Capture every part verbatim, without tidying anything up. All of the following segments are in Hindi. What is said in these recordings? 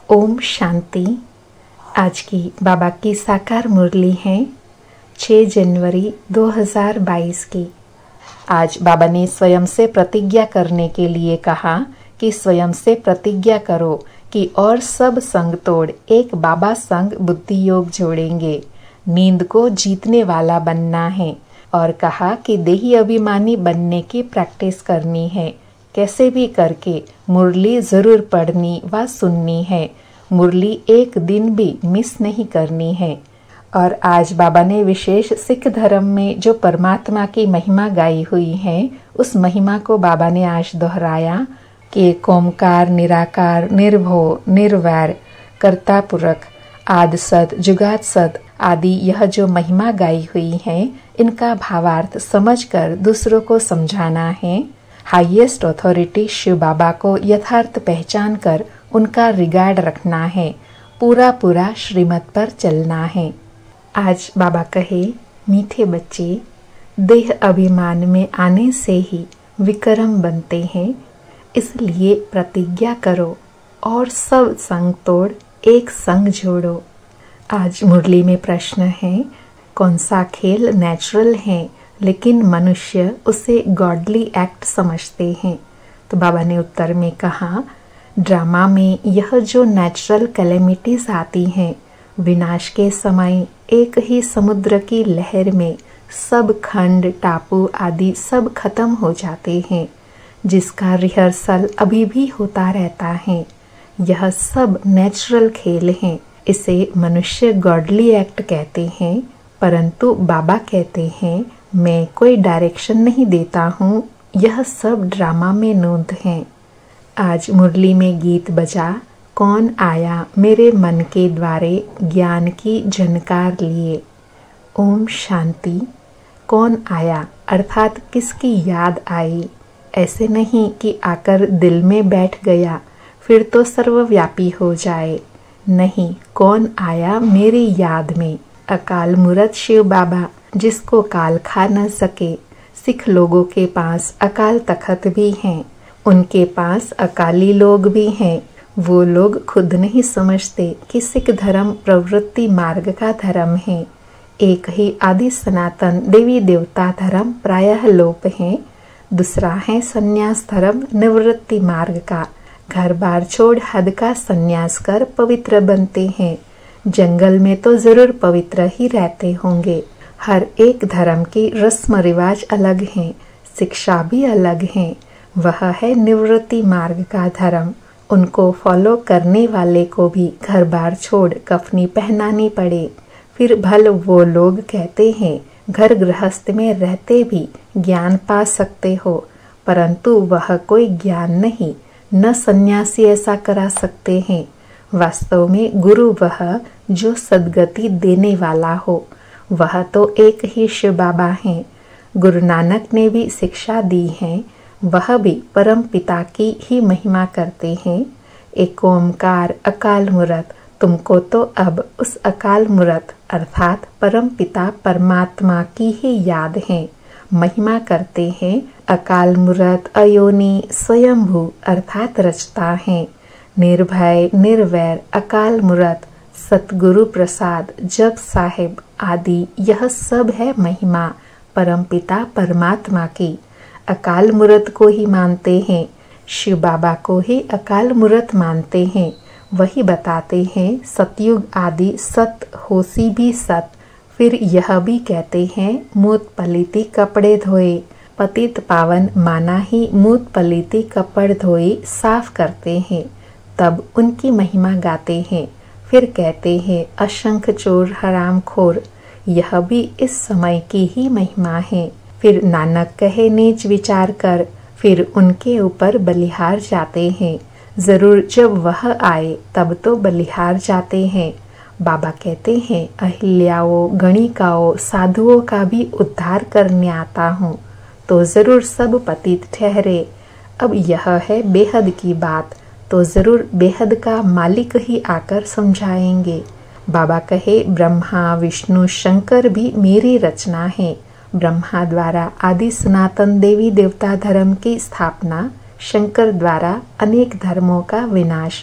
ओम शांति। आज की बाबा की साकार मुरली है छह जनवरी दो हज़ार बाईस की। आज बाबा ने स्वयं से प्रतिज्ञा करने के लिए कहा कि स्वयं से प्रतिज्ञा करो कि और सब संग तोड़ एक बाबा संग बुद्धि योग जोड़ेंगे। नींद को जीतने वाला बनना है और कहा कि देही अभिमानी बनने की प्रैक्टिस करनी है। कैसे भी करके मुरली जरूर पढ़नी व सुननी है। मुरली एक दिन भी मिस नहीं करनी है। और आज बाबा ने विशेष सिख धर्म में जो परमात्मा की महिमा गाई हुई है, उस महिमा को बाबा ने आज दोहराया कि ओमकार निराकार निर्भो निर्वैर कर्ता पुरख आद सत जुगात सत आदि यह जो महिमा गाई हुई है, इनका भावार्थ समझकर दूसरों को समझाना है। हाईएस्ट अथॉरिटी शिव बाबा को यथार्थ पहचान कर उनका रिगार्ड रखना है। पूरा पूरा श्रीमत पर चलना है। आज बाबा कहे, मीठे बच्चे, देह अभिमान में आने से ही विक्रम बनते हैं, इसलिए प्रतिज्ञा करो और सब संग तोड़ एक संग जोड़ो। आज मुरली में प्रश्न है, कौन सा खेल नेचुरल है लेकिन मनुष्य उसे गॉडली एक्ट समझते हैं? तो बाबा ने उत्तर में कहा, ड्रामा में यह जो नेचुरल कैलेमिटीज आती हैं, विनाश के समय एक ही समुद्र की लहर में सब खंड टापू आदि सब खत्म हो जाते हैं, जिसका रिहर्सल अभी भी होता रहता है। यह सब नेचुरल खेल हैं। इसे मनुष्य गॉडली एक्ट कहते हैं, परंतु बाबा कहते हैं मैं कोई डायरेक्शन नहीं देता हूँ, यह सब ड्रामा में नोंद है। आज मुरली में गीत बजा, कौन आया मेरे मन के द्वारे ज्ञान की झनकार लिए। ओम शांति। कौन आया अर्थात किसकी याद आई। ऐसे नहीं कि आकर दिल में बैठ गया फिर तो सर्वव्यापी हो जाए। नहीं, कौन आया मेरी याद में। अकाल मूरत शिव बाबा, जिसको काल खा न सके। सिख लोगों के पास अकाल तखत भी हैं, उनके पास अकाली लोग भी हैं। वो लोग खुद नहीं समझते कि सिख धर्म प्रवृत्ति मार्ग का धर्म है। एक ही आदि सनातन देवी देवता धर्म प्रायः लोप है। दूसरा है संन्यास धर्म निवृत्ति मार्ग का। घर बार छोड़ हद का संन्यास कर पवित्र बनते हैं। जंगल में तो जरूर पवित्र ही रहते होंगे। हर एक धर्म की रस्म रिवाज अलग हैं, शिक्षा भी अलग है। वह है निवृत्ति मार्ग का धर्म। उनको फॉलो करने वाले को भी घर बार छोड़ कफनी पहनानी पड़े। फिर भल वो लोग कहते हैं घर गृहस्थ में रहते भी ज्ञान पा सकते हो, परंतु वह कोई ज्ञान नहीं। न सन्यासी ऐसा करा सकते हैं। वास्तव में गुरु वह जो सद्गति देने वाला हो, वह तो एक ही शिव बाबा हैं। गुरु नानक ने भी शिक्षा दी है, वह भी परम पिता की ही महिमा करते हैं। एक ओमकार अकाल मूरत, तुमको तो अब उस अकाल मूरत अर्थात परम पिता परमात्मा की ही याद है। महिमा करते हैं अकाल मूरत अयोनि स्वयंभू अर्थात रचता है। निर्भय निर्वैर अकाल मूरत सतगुरु प्रसाद जप साहिब आदि यह सब है महिमा परमपिता परमात्मा की। अकाल मूरत को ही मानते हैं, शिव बाबा को ही अकाल मूरत मानते हैं। वही बताते हैं सतयुग आदि सत होसी भी सत। फिर यह भी कहते हैं मूत पलीती कपड़े धोए। पतित पावन माना ही मूत पलीती कपड़ धोए साफ करते हैं, तब उनकी महिमा गाते हैं। फिर कहते हैं अशंख चोर हराम खोर, यह भी इस समय की ही महिमा है। फिर नानक कहे नीच विचार कर, फिर उनके ऊपर बलिहार जाते हैं। जरूर जब वह आए तब तो बलिहार जाते हैं। बाबा कहते हैं अहिल्याओं गणिकाओं साधुओं का भी उद्धार करने आता हूँ, तो जरूर सब पतित ठहरे। अब यह है बेहद की बात, तो जरूर बेहद का मालिक ही आकर समझाएंगे। बाबा कहे ब्रह्मा विष्णु शंकर भी मेरी रचना है। ब्रह्मा द्वारा आदि सनातन देवी देवता धर्म की स्थापना, शंकर द्वारा अनेक धर्मों का विनाश।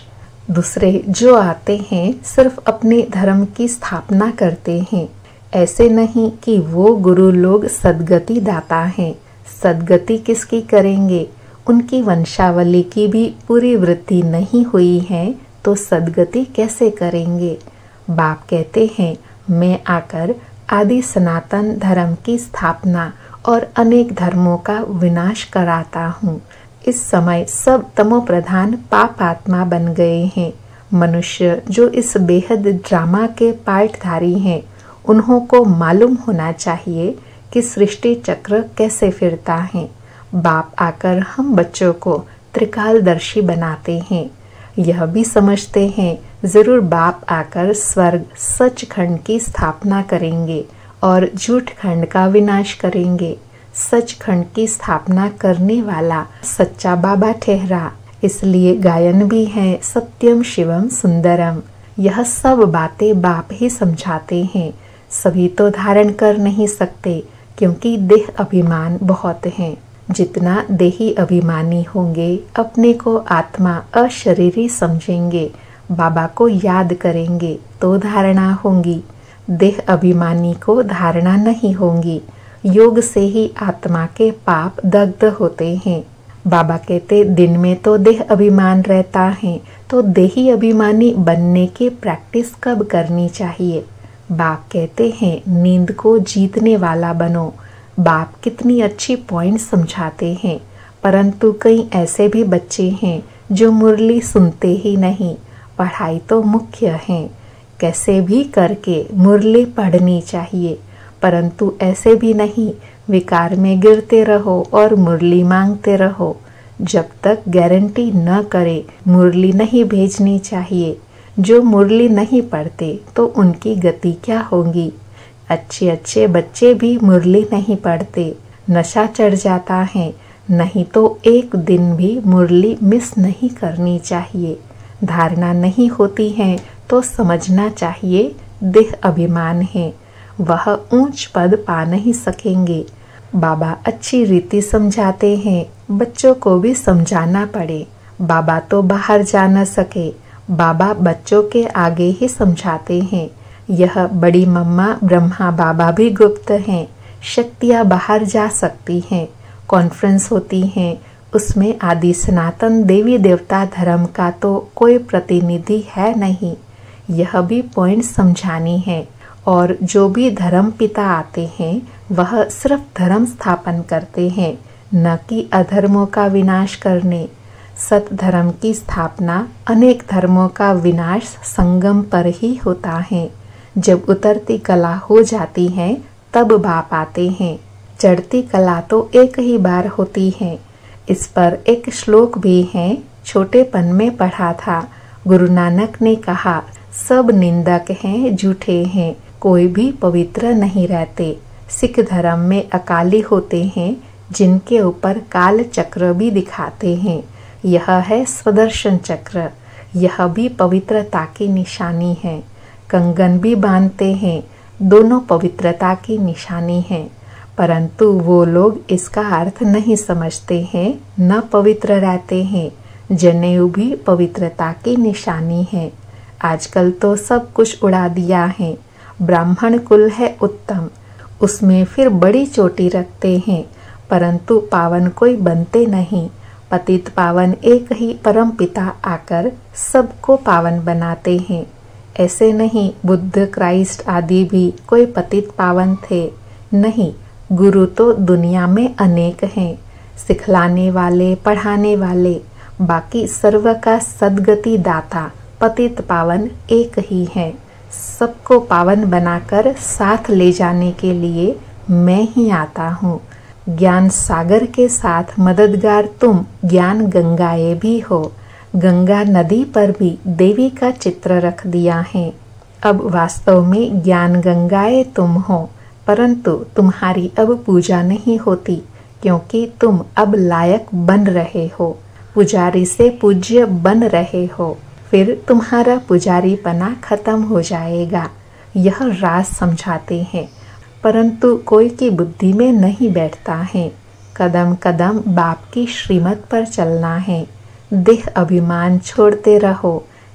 दूसरे जो आते हैं सिर्फ अपने धर्म की स्थापना करते हैं। ऐसे नहीं कि वो गुरु लोग सद्गति दाता हैं। सद्गति किसकी करेंगे? उनकी वंशावली की भी पूरी वृद्धि नहीं हुई है तो सद्गति कैसे करेंगे? बाप कहते हैं मैं आकर आदि सनातन धर्म की स्थापना और अनेक धर्मों का विनाश कराता हूँ। इस समय सब तमो प्रधान पाप आत्मा बन गए हैं। मनुष्य जो इस बेहद ड्रामा के पार्टधारी हैं, उन्हों को मालूम होना चाहिए कि सृष्टि चक्र कैसे फिरता है। बाप आकर हम बच्चों को त्रिकालदर्शी बनाते हैं। यह भी समझते हैं जरूर बाप आकर स्वर्ग सचखंड की स्थापना करेंगे और झूठ खंड का विनाश करेंगे। सचखंड की स्थापना करने वाला सच्चा बाबा ठहरा, इसलिए गायन भी है सत्यम शिवम सुंदरम। यह सब बातें बाप ही समझाते हैं। सभी तो धारण कर नहीं सकते क्योंकि देह अभिमान बहुत हैं। जितना देही अभिमानी होंगे, अपने को आत्मा अशरीरी समझेंगे, बाबा को याद करेंगे तो धारणा होंगी। देह अभिमानी को धारणा नहीं होंगी। योग से ही आत्मा के पाप दग्ध होते हैं। बाबा कहते दिन में तो देह अभिमान रहता है, तो देही अभिमानी बनने की प्रैक्टिस कब करनी चाहिए? बाप कहते हैं नींद को जीतने वाला बनो। बाप कितनी अच्छी पॉइंट समझाते हैं, परंतु कई ऐसे भी बच्चे हैं जो मुरली सुनते ही नहीं। पढ़ाई तो मुख्य है, कैसे भी करके मुरली पढ़नी चाहिए, परंतु ऐसे भी नहीं विकार में गिरते रहो और मुरली मांगते रहो। जब तक गारंटी न करे मुरली नहीं भेजनी चाहिए। जो मुरली नहीं पढ़ते तो उनकी गति क्या होगी? अच्छे अच्छे बच्चे भी मुरली नहीं पढ़ते, नशा चढ़ जाता है। नहीं तो एक दिन भी मुरली मिस नहीं करनी चाहिए। धारणा नहीं होती है तो समझना चाहिए देह अभिमान है, वह ऊंच पद पा नहीं सकेंगे। बाबा अच्छी रीति समझाते हैं, बच्चों को भी समझाना पड़े। बाबा तो बाहर जा न सके, बाबा बच्चों के आगे ही समझाते हैं। यह बड़ी मम्मा ब्रह्मा बाबा भी गुप्त हैं। शक्तियाँ बाहर जा सकती हैं। कॉन्फ्रेंस होती हैं, उसमें आदि सनातन देवी देवता धर्म का तो कोई प्रतिनिधि है नहीं। यह भी पॉइंट समझानी है। और जो भी धर्म पिता आते हैं वह सिर्फ धर्म स्थापन करते हैं, न कि अधर्मों का विनाश करने। सत धर्म की स्थापना, अनेक धर्मों का विनाश संगम पर ही होता है। जब उतरती कला हो जाती है तब बाप आते हैं। चढ़ती कला तो एक ही बार होती है। इस पर एक श्लोक भी है, छोटेपन में पढ़ा था। गुरु नानक ने कहा सब निंदक हैं, झूठे हैं, कोई भी पवित्र नहीं रहते। सिख धर्म में अकाली होते हैं जिनके ऊपर काल चक्र भी दिखाते हैं। यह है स्वदर्शन चक्र, यह भी पवित्रता की निशानी है। कंगन भी बांधते हैं, दोनों पवित्रता की निशानी है, परंतु वो लोग इसका अर्थ नहीं समझते हैं, न पवित्र रहते हैं। जनेऊ भी पवित्रता की निशानी है। आजकल तो सब कुछ उड़ा दिया है। ब्राह्मण कुल है उत्तम, उसमें फिर बड़ी चोटी रखते हैं, परंतु पावन कोई बनते नहीं। पतित पावन एक ही परम पिता आकर सबको पावन बनाते हैं। ऐसे नहीं बुद्ध क्राइस्ट आदि भी कोई पतित पावन थे, नहीं। गुरु तो दुनिया में अनेक हैं, सिखलाने वाले, पढ़ाने वाले। बाकी सर्व का सद्गति दाता पतित पावन एक ही है। सबको पावन बनाकर साथ ले जाने के लिए मैं ही आता हूँ। ज्ञान सागर के साथ मददगार तुम ज्ञान गंगाएं भी हो। गंगा नदी पर भी देवी का चित्र रख दिया है। अब वास्तव में ज्ञान गंगाएं तुम हो, परंतु तुम्हारी अब पूजा नहीं होती, क्योंकि तुम अब लायक बन रहे हो, पुजारी से पूज्य बन रहे हो। फिर तुम्हारा पुजारी पना खत्म हो जाएगा। यह राज समझाते हैं, परंतु कोई की बुद्धि में नहीं बैठता है। कदम कदम बाप की श्रीमत पर चलना है। देह अभिमान छोड़ते रहो।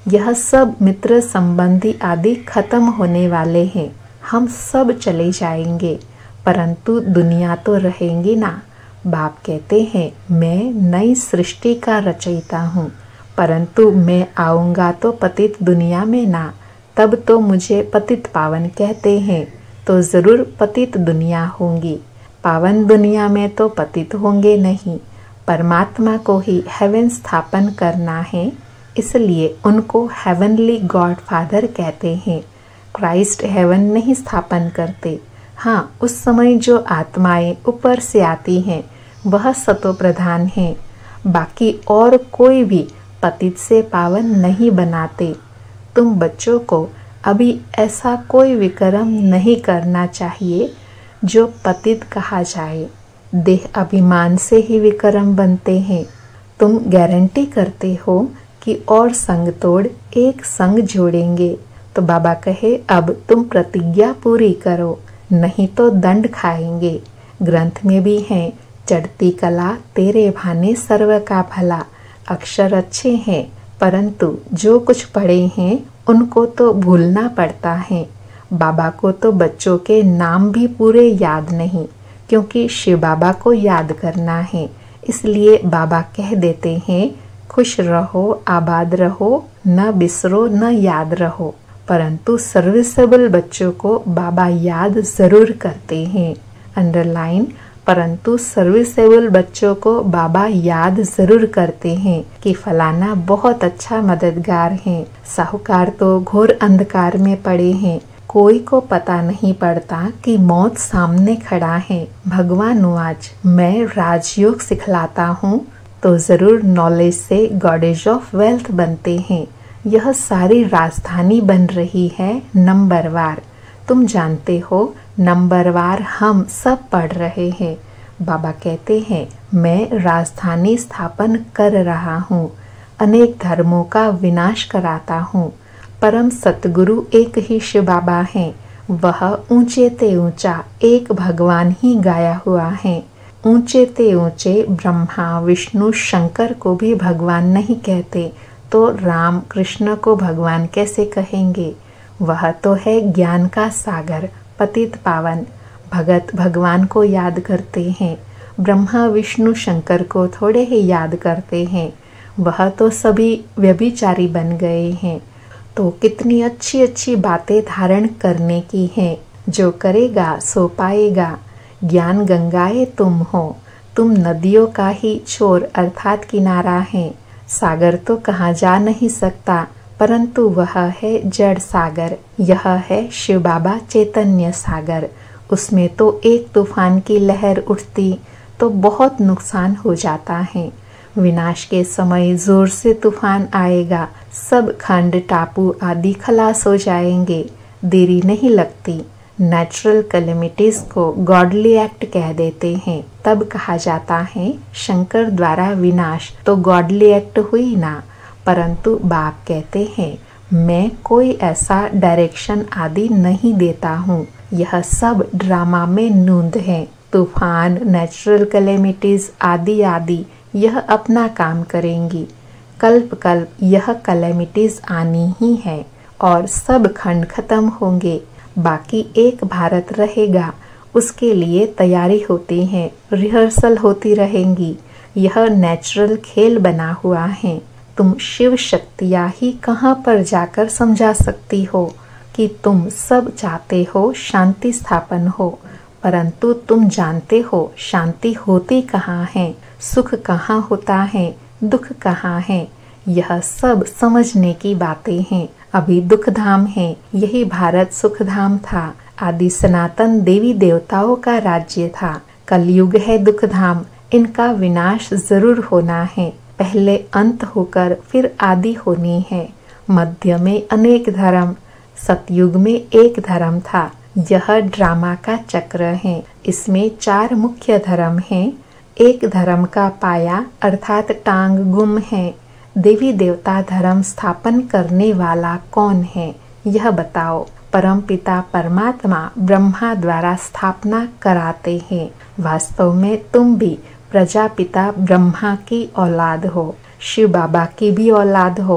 यह सब मित्र संबंधी आदि खत्म होने वाले हैं। हम सब चले जाएंगे, परंतु दुनिया तो रहेंगी ना। बाप कहते हैं मैं नई सृष्टि का रचयिता हूँ, परंतु मैं आऊँगा तो पतित दुनिया में ना। तब तो मुझे पतित पावन कहते हैं, तो ज़रूर पतित दुनिया होंगी। पावन दुनिया में तो पतित होंगे नहीं। परमात्मा को ही हेवन स्थापन करना है, इसलिए उनको हेवनली गॉड फादर कहते हैं। क्राइस्ट हेवन नहीं स्थापन करते। हाँ, उस समय जो आत्माएं ऊपर से आती हैं वह सतो प्रधान हैं। बाकी और कोई भी पतित से पावन नहीं बनाते। तुम बच्चों को अभी ऐसा कोई विक्रम नहीं करना चाहिए जो पतित कहा जाए। देह अभिमान से ही विक्रम बनते हैं। तुम गारंटी करते हो कि और संग तोड़ एक संग जोड़ेंगे, तो बाबा कहे अब तुम प्रतिज्ञा पूरी करो, नहीं तो दंड खाएंगे। ग्रंथ में भी है, चढ़ती कला तेरे भाने सर्व का भला। अक्षर अच्छे हैं, परंतु जो कुछ पढ़े हैं उनको तो भूलना पड़ता है। बाबा को तो बच्चों के नाम भी पूरे याद नहीं, क्योंकि शिव बाबा को याद करना है। इसलिए बाबा कह देते हैं खुश रहो, आबाद रहो, न बिसरो न याद रहो। परंतु सर्विसेबल बच्चों को बाबा याद जरूर करते हैं। अंडरलाइन, परंतु सर्विसेबल बच्चों को बाबा याद जरूर करते हैं कि फलाना बहुत अच्छा मददगार है। साहूकार तो घोर अंधकार में पड़े हैं, कोई को पता नहीं पड़ता कि मौत सामने खड़ा है। भगवान आज मैं राजयोग सिखलाता हूँ, तो जरूर नॉलेज से गॉडेज ऑफ वेल्थ बनते हैं। यह सारी राजधानी बन रही है नंबरवार। तुम जानते हो नंबरवार हम सब पढ़ रहे हैं। बाबा कहते हैं मैं राजधानी स्थापन कर रहा हूँ, अनेक धर्मों का विनाश कराता हूँ। परम सतगुरु एक ही शिव बाबा हैं। वह ऊंचे ते ऊंचा एक भगवान ही गाया हुआ है। ऊंचे ते ऊंचे ब्रह्मा विष्णु शंकर को भी भगवान नहीं कहते, तो राम कृष्ण को भगवान कैसे कहेंगे। वह तो है ज्ञान का सागर, पतित पावन। भगत भगवान को याद करते हैं, ब्रह्मा विष्णु शंकर को थोड़े ही याद करते हैं। वह तो सभी व्यभिचारी बन गए हैं। तो कितनी अच्छी अच्छी बातें धारण करने की हैं। जो करेगा सो पाएगा। ज्ञान गंगाए तुम हो, तुम नदियों का ही छोर अर्थात किनारा है। सागर तो कहाँ जा नहीं सकता, परंतु वह है जड़ सागर। यह है शिव बाबा चैतन्य सागर। उसमें तो एक तूफान की लहर उठती तो बहुत नुकसान हो जाता है। विनाश के समय जोर से तूफान आएगा, सब खंड टापू आदि खलास हो जाएंगे। देरी नहीं लगती। नेचुरल कैलेमिटीज को गॉडली एक्ट कह देते हैं। तब कहा जाता है शंकर द्वारा विनाश, तो गॉडली एक्ट हुई ना। परंतु बाप कहते हैं मैं कोई ऐसा डायरेक्शन आदि नहीं देता हूँ। यह सब ड्रामा में नूंद है। तूफान, नेचुरल कैलेमिटीज आदि आदि यह अपना काम करेंगी। कल्प कल्प यह कैलेमिटीज आनी ही है और सब खंड खत्म होंगे। बाकी एक भारत रहेगा, उसके लिए तैयारी होती है, रिहर्सल होती रहेंगी। यह नेचुरल खेल बना हुआ है। तुम शिव शक्तियाँ ही कहाँ पर जाकर समझा सकती हो कि तुम सब चाहते हो शांति स्थापन हो, परंतु तुम जानते हो शांति होती कहाँ है, सुख कहाँ होता है, दुख कहाँ है। यह सब समझने की बातें हैं। अभी दुख धाम है, यही भारत सुख धाम था। आदि सनातन देवी देवताओं का राज्य था। कलयुग है दुख धाम। इनका विनाश जरूर होना है। पहले अंत होकर फिर आदि होनी है। मध्य में अनेक धर्म, सतयुग में एक धर्म था। यह ड्रामा का चक्र है। इसमें चार मुख्य धर्म हैं। एक धर्म का पाया अर्थात टांग गुम है। देवी देवता धर्म स्थापन करने वाला कौन है, यह बताओ। परमपिता परमात्मा ब्रह्मा द्वारा स्थापना कराते हैं। वास्तव में तुम भी प्रजापिता ब्रह्मा की औलाद हो, शिव बाबा की भी औलाद हो।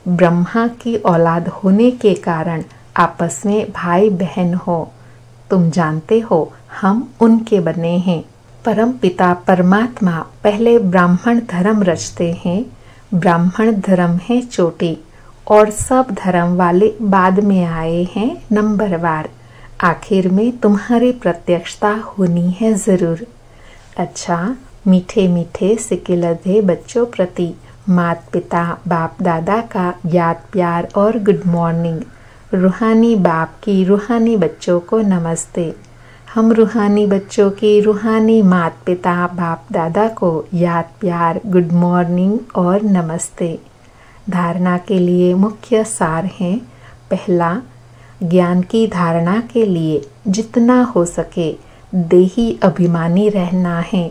ब्रह्मा की औलाद होने के कारण आपस में भाई बहन हो। तुम जानते हो हम उनके बने हैं। परम पिता परमात्मा पहले ब्राह्मण धर्म रचते हैं। ब्राह्मण धर्म है चोटी और सब धर्म वाले बाद में आए हैं नंबरवार। आखिर में तुम्हारी प्रत्यक्षता होनी है जरूर। अच्छा, मीठे मीठे सिकिलधे बच्चों प्रति माता पिता बाप दादा का याद प्यार और गुड मॉर्निंग। रूहानी बाप की रूहानी बच्चों को नमस्ते। हम रूहानी बच्चों की रूहानी माता पिता बाप दादा को याद प्यार गुड मॉर्निंग और नमस्ते। धारणा के लिए मुख्य सार हैं। पहला, ज्ञान की धारणा के लिए जितना हो सके देही अभिमानी रहना है।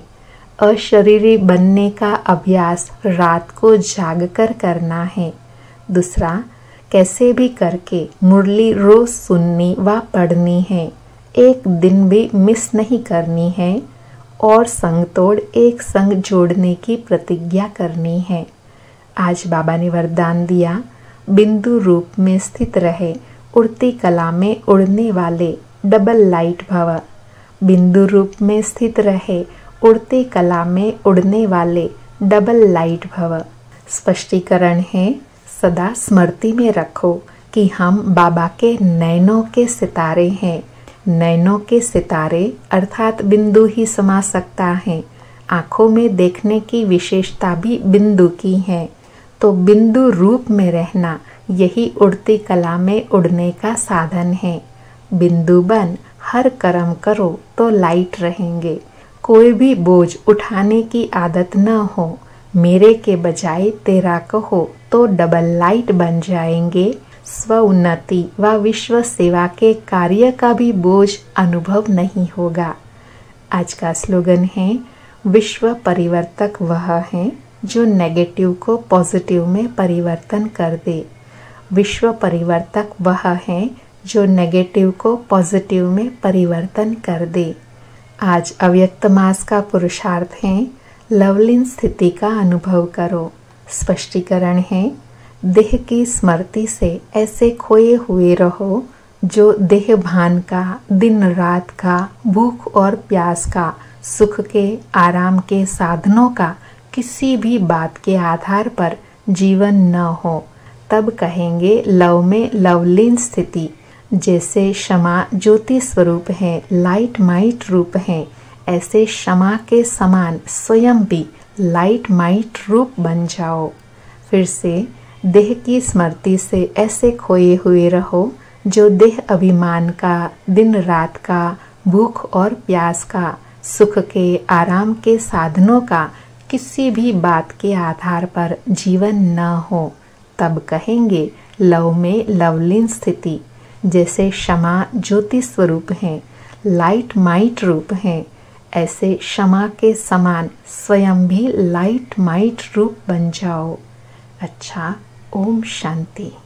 अशरीरी बनने का अभ्यास रात को जागकर करना है। दूसरा, कैसे भी करके मुरली रोज सुननी व पढ़नी है। एक दिन भी मिस नहीं करनी है और संग तोड़ एक संग जोड़ने की प्रतिज्ञा करनी है। आज बाबा ने वरदान दिया, बिंदु रूप में स्थित रहे उड़ती कला में उड़ने वाले डबल लाइट भव। बिंदु रूप में स्थित रहे उड़ती कला में उड़ने वाले डबल लाइट भव। स्पष्टीकरण है, सदा स्मृति में रखो कि हम बाबा के नैनों के सितारे हैं। नैनों के सितारे अर्थात बिंदु ही समा सकता है। आँखों में देखने की विशेषता भी बिंदु की है, तो बिंदु रूप में रहना यही उड़ती कला में उड़ने का साधन है। बिंदु बन हर कर्म करो तो लाइट रहेंगे। कोई भी बोझ उठाने की आदत न हो। मेरे के बजाय तेरा कहो तो डबल लाइट बन जाएंगे। स्व उन्नति व विश्व सेवा के कार्य का भी बोझ अनुभव नहीं होगा। आज का स्लोगन है, विश्व परिवर्तक वह है जो नेगेटिव को पॉजिटिव में परिवर्तन कर दे। विश्व परिवर्तक वह है जो नेगेटिव को पॉजिटिव में परिवर्तन कर दे। आज अव्यक्त मास का पुरुषार्थ है, लवलीन स्थिति का अनुभव करो। स्पष्टीकरण है, देह की स्मृति से ऐसे खोए हुए रहो जो देह भान का, दिन रात का, भूख और प्यास का, सुख के आराम के साधनों का किसी भी बात के आधार पर जीवन न हो। तब कहेंगे लव में लवलीन स्थिति। जैसे क्षमा ज्योति स्वरूप है, लाइट माइट रूप है, ऐसे क्षमा के समान स्वयं भी लाइट माइट रूप बन जाओ। फिर से, देह की स्मृति से ऐसे खोए हुए रहो जो देह अभिमान का, दिन रात का, भूख और प्यास का, सुख के आराम के साधनों का किसी भी बात के आधार पर जीवन न हो। तब कहेंगे लव में लवलीन स्थिति। जैसे क्षमा ज्योति स्वरूप है, लाइट माइट रूप है, ऐसे क्षमा के समान स्वयं भी लाइट माइट रूप बन जाओ। अच्छा, ओम शांति।